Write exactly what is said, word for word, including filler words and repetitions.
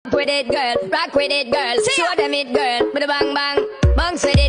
with it, girl. Rock with it, girl. Show them it, girl. With a bang bang, bounce with it.